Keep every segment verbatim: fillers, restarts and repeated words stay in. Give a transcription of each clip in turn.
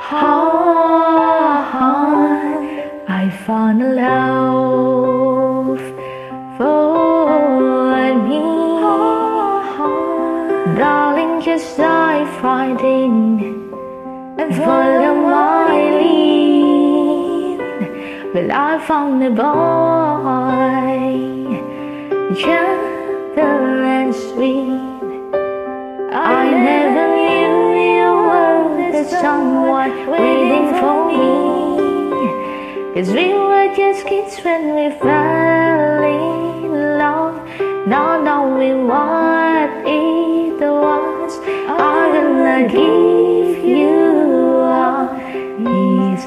heart, I found a love for me. Darling, just dive right in and follow my lead. Well, I found a boy, gentle and sweet. I never knew you were the someone waiting for me, 'cause we were just kids when we fell in love, not knowing what it was. I'm gonna give you all his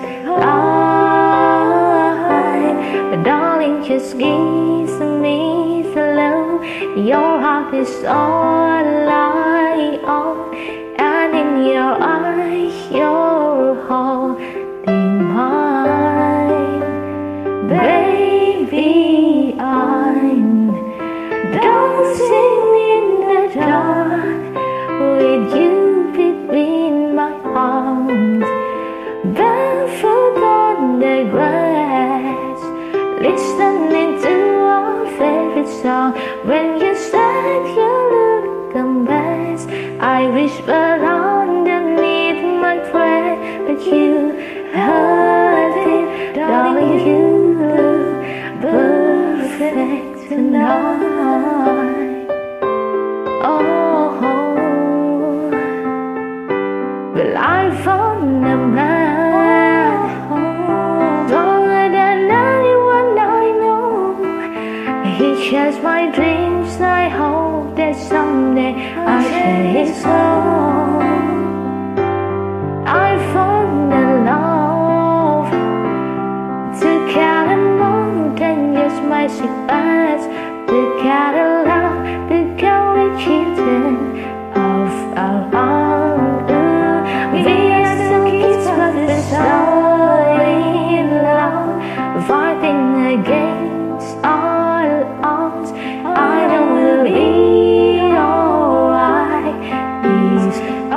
life, but darling, just give me the love. Your heart is all I own, and in your eyes you're holding mine. Baby, I'm dancing in the dark with you between my arms, barefoot on the grass, listening to our favorite song. When you said you look a mess, I whispered underneath my breath, but you heard it. Darling, you look perfect tonight. Oh, well, I found a man stronger than anyone I know. He shares my dreams. I hope that someday I'll share his home. I found a love to carry mountain, just my sick past, to carry love, to carry children of our own. We are so kids, but we're so in love, fighting against all odds. I know we'll be alright this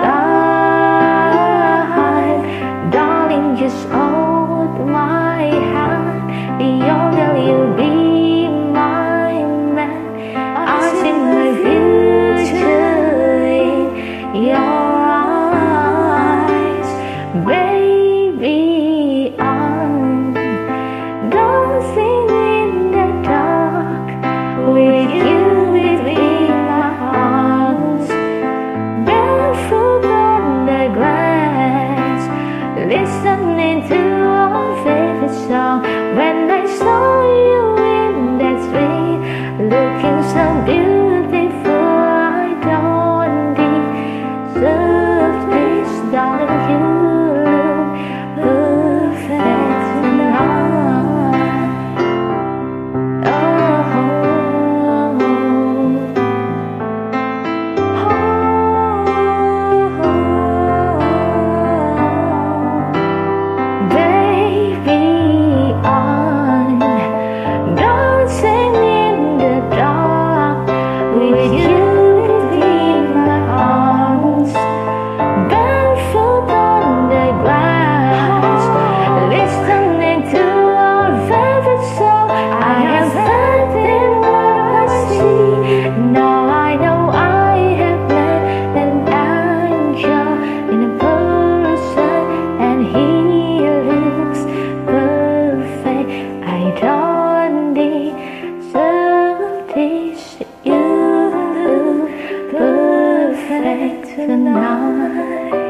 time. Darling, just hold my hand. Younger, you'll be my man. I see my future in your eyes. Baby, I'm dancing in the dark with you between my arms, barefoot on the grass, listening to our favorite song. When I saw you in that street, looking so beautiful, I don't deserve this. Darling, you look perfect tonight. Oh, baby, I'm dancing in the dark with you between my arms, barefoot on the grass, listening to our favorite song. I have faith in what I see. Now I know I have met an angel in a person, and he looks perfect. I don't deserve this. You look perfect tonight.